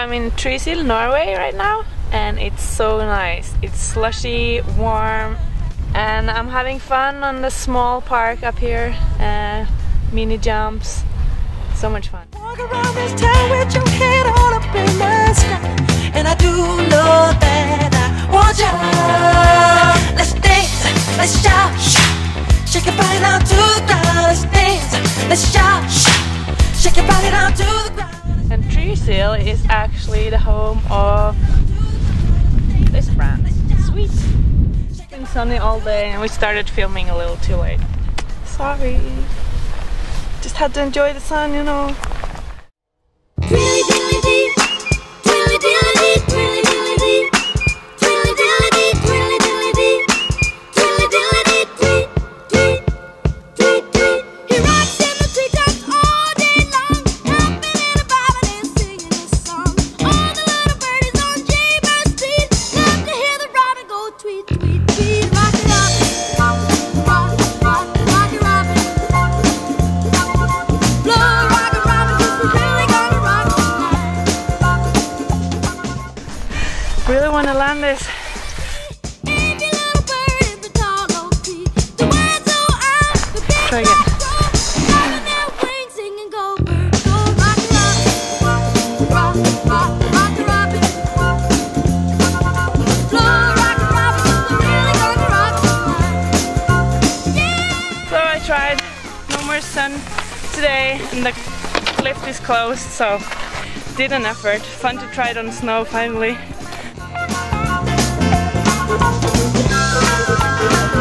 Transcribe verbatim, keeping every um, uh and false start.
I'm in Trysil, Norway right now, and it's so nice. It's slushy, warm, and I'm having fun on the small park up here. Uh, mini jumps, so much fun. Walk around this town with your head all up in the sky, and I do know that I want you. Let's dance, let's shout, shake your body down to the ground. Let's dance, let's shout, shake your body down to the ground. And Trysil is actually the home of this brand, Sweet. It's been sunny all day and we started filming a little too late. Sorry. Just had to enjoy the sun, you know. Really want to land this. Try again. So I tried. No more sun today and the lift is closed, so did an effort. Fun to try it on snow finally.